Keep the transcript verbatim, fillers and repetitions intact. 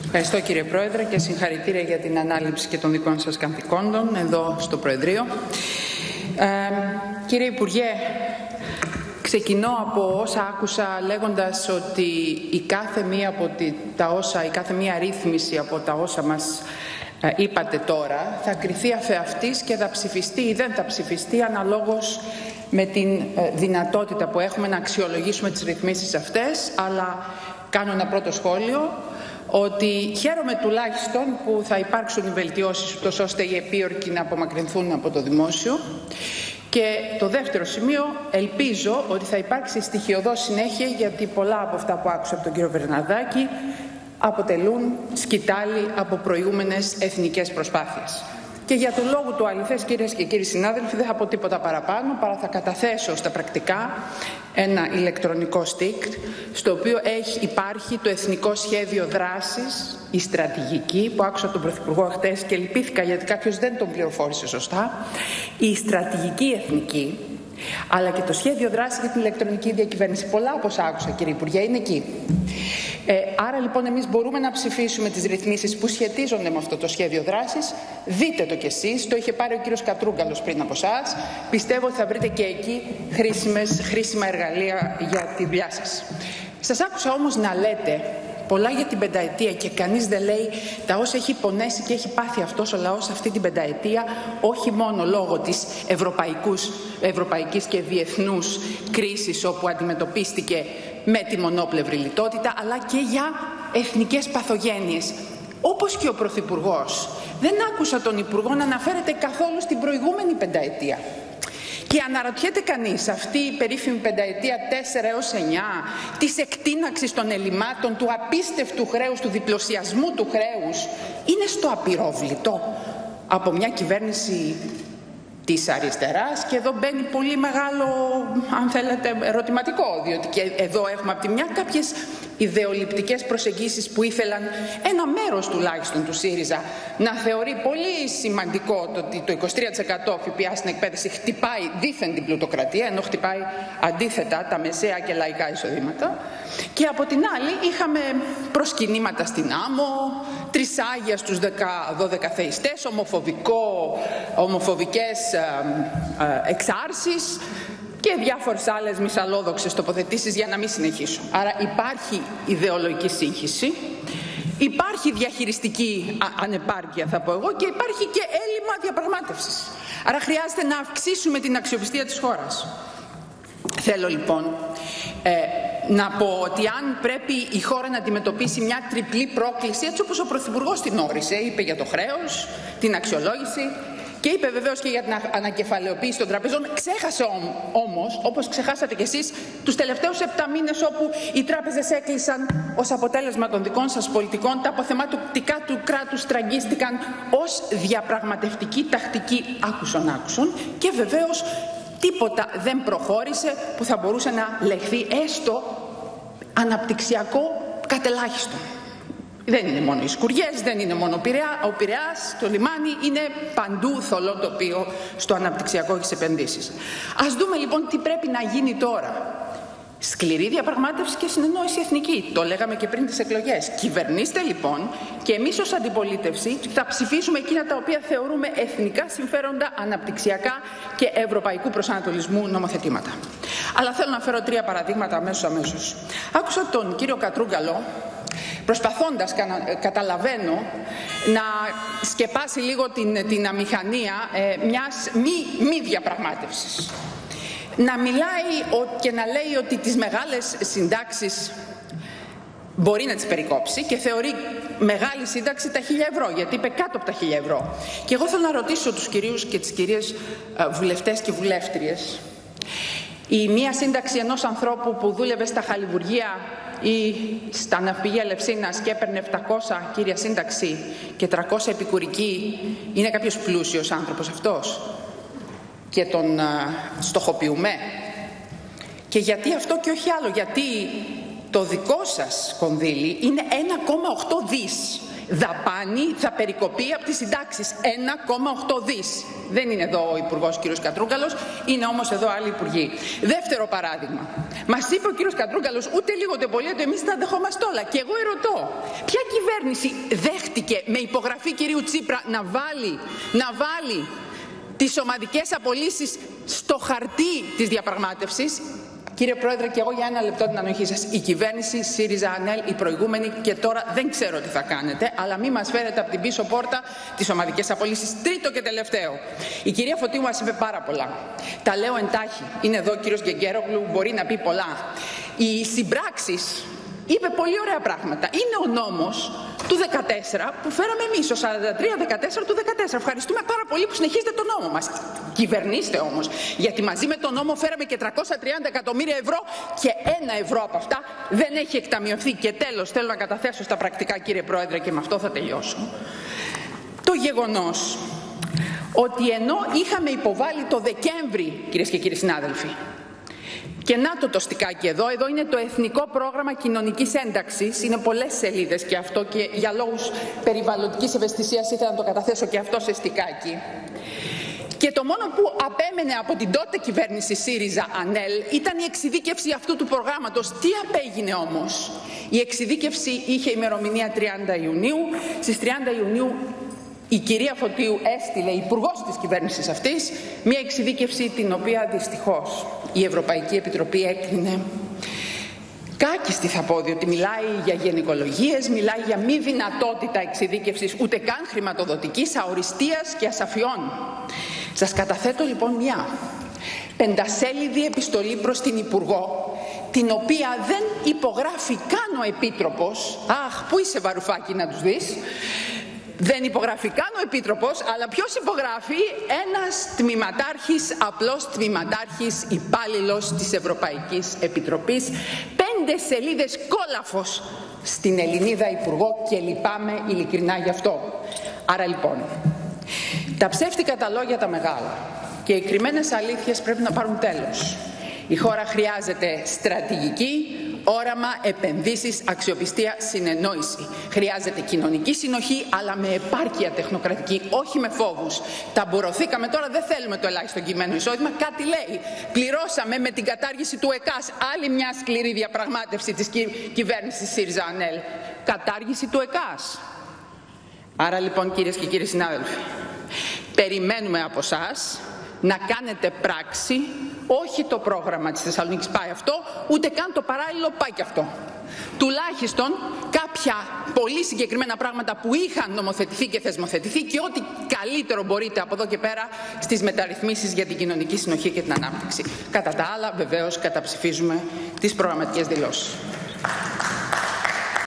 Ευχαριστώ κύριε Πρόεδρε και συγχαρητήρια για την ανάληψη και των δικών σας καθηκόντων εδώ στο Προεδρείο. Ε, κύριε Υπουργέ, ξεκινώ από όσα άκουσα λέγοντας ότι η κάθε μία από τη, τα όσα, η κάθε μία ρύθμιση από τα όσα μας ε, είπατε τώρα θα κριθεί αφεαυτής και θα ψηφιστεί ή δεν θα ψηφιστεί αναλόγως με την ε, δυνατότητα που έχουμε να αξιολογήσουμε τις ρυθμίσεις αυτές, αλλά κάνω ένα πρώτο σχόλιο ότι χαίρομαι τουλάχιστον που θα υπάρξουν οι βελτιώσεις ούτως ώστε οι επίορκοι να απομακρυνθούν από το δημόσιο. Και το δεύτερο σημείο, ελπίζω ότι θα υπάρξει στοιχειωδώς συνέχεια, γιατί πολλά από αυτά που άκουσα από τον κύριο Βερναδάκη αποτελούν σκητάλη από προηγούμενες εθνικές προσπάθειες. Και για τον λόγο του αληθές, κυρίες και κύριοι συνάδελφοι, δεν θα πω τίποτα παραπάνω, παρά θα καταθέσω στα πρακτικά ένα ηλεκτρονικό στικ, στο οποίο έχει, υπάρχει το Εθνικό Σχέδιο Δράσης, η στρατηγική, που άκουσα τον Πρωθυπουργό χτες και λυπήθηκα γιατί κάποιος δεν τον πληροφόρησε σωστά, η στρατηγική εθνική, αλλά και το σχέδιο δράσης για την ηλεκτρονική διακυβέρνηση. Πολλά όπως άκουσα, κύριε Υπουργέ, είναι εκεί. Ε, άρα λοιπόν εμείς μπορούμε να ψηφίσουμε τις ρυθμίσεις που σχετίζονται με αυτό το σχέδιο δράσης. Δείτε το κι εσείς, το είχε πάρει ο κύριος Κατρούγκαλος πριν από εσάς. Πιστεύω ότι θα βρείτε και εκεί χρήσιμες, χρήσιμα εργαλεία για τη δουλειά σας. Σας άκουσα όμως να λέτε πολλά για την πενταετία και κανείς δεν λέει τα όσα έχει πονέσει και έχει πάθει αυτός ο λαός αυτή την πενταετία, όχι μόνο λόγω της ευρωπαϊκής και διεθνούς κρίσης όπου αντιμετωπίστηκε με τη μονόπλευρη λιτότητα, αλλά και για εθνικές παθογένειες. Όπως και ο Πρωθυπουργός. Δεν άκουσα τον Υπουργό να αναφέρεται καθόλου στην προηγούμενη πενταετία. Και αναρωτιέται κανείς, αυτή η περίφημη πενταετία τέσσερα έως εννιά, της εκτείναξης των ελλημάτων, του απίστευτου χρέους, του διπλωσιασμού του χρέους, είναι στο απειρόβλητο από μια κυβέρνηση της αριστεράς, και εδώ μπαίνει πολύ μεγάλο, αν θέλετε, ερωτηματικό, διότι και εδώ έχουμε από τη μια κάποιες ιδεολειπτικές προσεγγίσεις που ήθελαν ένα μέρος τουλάχιστον του ΣΥΡΙΖΑ να θεωρεί πολύ σημαντικό το ότι το είκοσι τρία τοις εκατό ΦΠΑ στην εκπαίδευση χτυπάει δήθεν την πλουτοκρατία, ενώ χτυπάει αντίθετα τα μεσαία και λαϊκά εισοδήματα. Και από την άλλη είχαμε προσκυνήματα στην άμμο, τρισάγια στους δώδεκα θεϊστές, ομοφοβικό, ομοφοβικές ε, ε, εξάρσεις και διάφορες άλλες μυσαλλόδοξες τοποθετήσεις, για να μην συνεχίσω. Άρα υπάρχει ιδεολογική σύγχυση, υπάρχει διαχειριστική ανεπάρκεια, θα πω εγώ, και υπάρχει και έλλειμμα διαπραγμάτευσης. Άρα χρειάζεται να αυξήσουμε την αξιοπιστία της χώρας. Θέλω λοιπόν ε, να πω ότι αν πρέπει η χώρα να αντιμετωπίσει μια τριπλή πρόκληση, έτσι όπως ο Πρωθυπουργός την όρισε, είπε για το χρέος, την αξιολόγηση, και είπε βεβαίως και για την ανακεφαλαιοποίηση των τραπεζών. Ξέχασε όμως, όπως ξεχάσατε κι εσείς, τους τελευταίους επτά μήνες όπου οι τράπεζες έκλεισαν ως αποτέλεσμα των δικών σας πολιτικών, τα αποθεματικά του κράτους τραγίστηκαν ως διαπραγματευτική τακτική άκουσον άκουσον, και βεβαίως τίποτα δεν προχώρησε που θα μπορούσε να λεχθεί έστω αναπτυξιακό κατελάχιστο. Δεν είναι μόνο οι σκουριές, δεν είναι μόνο ο Πειραιάς, το λιμάνι, είναι παντού θολό τοπίο στο αναπτυξιακό και στις επενδύσεις. Ας δούμε λοιπόν τι πρέπει να γίνει τώρα. Σκληρή διαπραγμάτευση και συνεννόηση εθνική. Το λέγαμε και πριν τις εκλογές. Κυβερνήστε λοιπόν, και εμείς ως αντιπολίτευση θα ψηφίσουμε εκείνα τα οποία θεωρούμε εθνικά συμφέροντα, αναπτυξιακά και ευρωπαϊκού προσανατολισμού νομοθετήματα. Αλλά θέλω να φέρω τρία παραδείγματα αμέσως αμέσως. Άκουσα τον κύριο Κατρούγκαλο, προσπαθώντας, καταλαβαίνω, να σκεπάσει λίγο την, την αμηχανία ε, μιας μη, μη διαπραγμάτευσης. Να μιλάει και να λέει ότι τις μεγάλες συντάξεις μπορεί να τις περικόψει και θεωρεί μεγάλη σύνταξη τα χίλια ευρώ, γιατί είπε κάτω από τα χίλια ευρώ. Και εγώ θέλω να ρωτήσω τους κυρίους και τις κυρίες βουλευτές και βουλεύτριες, η μία σύνταξη ενός ανθρώπου που δούλευε στα χαλιβουργεία ή στα ναυπηγεία Ελευσίνας και έπαιρνε επτακόσια κύρια σύνταξη και τριακόσια επικουρική, είναι κάποιος πλούσιος άνθρωπος αυτός? Και τον uh, στοχοποιούμε? Και γιατί αυτό και όχι άλλο? Γιατί το δικό σας κονδύλι είναι ένα κόμμα οκτώ δις. δαπάνη θα περικοπεί από τις συντάξεις. ένα κόμμα οκτώ δις. Δεν είναι εδώ ο Υπουργός κ. Κατρούγκαλος, είναι όμως εδώ άλλοι υπουργοί. Δεύτερο παράδειγμα. Μας είπε ο κ. Κατρούγκαλος ούτε λίγο ούτε πολύ ότι εμείς τα δεχόμαστε όλα. Και εγώ ερωτώ, ποια κυβέρνηση δέχτηκε με υπογραφή κυρίου Τσίπρα να βάλει, να βάλει τις ομαδικές απολύσεις στο χαρτί της διαπραγμάτευσης? Κύριε Πρόεδρε, και εγώ για ένα λεπτό την ανοχή σας. Η κυβέρνηση ΣΥΡΙΖΑ ΑΝΕΛ, η προηγούμενη, και τώρα δεν ξέρω τι θα κάνετε, αλλά μην μας φέρετε από την πίσω πόρτα τις ομαδικές απολύσεις. Τρίτο και τελευταίο. Η κυρία Φωτίου μας είπε πάρα πολλά. Τα λέω εντάχει. Είναι εδώ ο κύριος Γκεγκέρογλου, μπορεί να πει πολλά. Οι συμπράξεις, είπε πολύ ωραία πράγματα. Είναι ο νόμος του δεκατέσσερα που φέραμε εμείς, ο σαράντα τρία δεκατέσσερα του δεκατέσσερα. Ευχαριστούμε πάρα πολύ που συνεχίζετε τον νόμο μας. Κυβερνήστε όμως, γιατί μαζί με τον νόμο φέραμε και τριακόσια τριάντα εκατομμύρια ευρώ και ένα ευρώ από αυτά δεν έχει εκταμιευθεί. Και τέλος, θέλω να καταθέσω στα πρακτικά, κύριε Πρόεδρε, και με αυτό θα τελειώσω, το γεγονός ότι ενώ είχαμε υποβάλει το Δεκέμβρη, κυρίες και κύριοι συνάδελφοι, και να το το στικάκι εδώ, εδώ είναι το Εθνικό Πρόγραμμα Κοινωνικής Ένταξης, είναι πολλές σελίδες και αυτό, και για λόγους περιβαλλοντικής ευαισθησίας ήθελα να το καταθέσω και αυτό σε στικάκι. Και το μόνο που απέμενε από την τότε κυβέρνηση ΣΥΡΙΖΑ ΑΝΕΛ ήταν η εξειδίκευση αυτού του προγράμματος. Τι απέγινε όμως? Η εξειδίκευση είχε ημερομηνία τριάντα Ιουνίου. Στις τριάντα Ιουνίου η κυρία Φωτίου έστειλε, υπουργός της κυβέρνησης αυτής, μια εξειδίκευση την οποία δυστυχώς η Ευρωπαϊκή Επιτροπή έκρινε κάκιστη, θα πω, διότι μιλάει για γενικολογίες, μιλάει για μη δυνατότητα εξειδίκευσης ούτε καν χρηματοδοτικής, αοριστίας και ασαφιών. Σας καταθέτω λοιπόν μια πεντασέλιδη επιστολή προς την Υπουργό, την οποία δεν υπογράφει καν ο Επίτροπος. Αχ, πού είσαι Βαρουφάκη να τους δεις. Δεν υπογράφει καν ο Επίτροπος, αλλά ποιος υπογράφει? Ένας τμήματάρχης, απλός τμήματάρχης, υπάλληλος της Ευρωπαϊκής Επιτροπής. Πέντε σελίδες κόλαφος στην Ελληνίδα Υπουργό και λυπάμαι ειλικρινά γι' αυτό. Άρα λοιπόν, τα ψεύτικα τα λόγια τα μεγάλα και οι κρυμμένες αλήθειες πρέπει να πάρουν τέλος. Η χώρα χρειάζεται στρατηγική, όραμα, επενδύσεις, αξιοπιστία, συνεννόηση. Χρειάζεται κοινωνική συνοχή, αλλά με επάρκεια τεχνοκρατική, όχι με φόβους. Ταμπουρωθήκαμε τώρα, δεν θέλουμε το ελάχιστο κειμένο εισόδημα. Κάτι λέει. Πληρώσαμε με την κατάργηση του ΕΚΑΣ. Άλλη μια σκληρή διαπραγμάτευση της κυ... κυβέρνησης ΣΥΡΙΖΑ ΑΝΕΛ. Κατάργηση του ΕΚΑΣ. Άρα λοιπόν, κυρίες και κύριοι συνάδελφοι, περιμένουμε από εσάς να κάνετε πράξη. Όχι το πρόγραμμα της Θεσσαλονίκης πάει αυτό, ούτε καν το παράλληλο πάει και αυτό. Τουλάχιστον κάποια πολύ συγκεκριμένα πράγματα που είχαν νομοθετηθεί και θεσμοθετηθεί και ό,τι καλύτερο μπορείτε από εδώ και πέρα στις μεταρρυθμίσεις για την κοινωνική συνοχή και την ανάπτυξη. Κατά τα άλλα, βεβαίως, καταψηφίζουμε τις προγραμματικές δηλώσεις.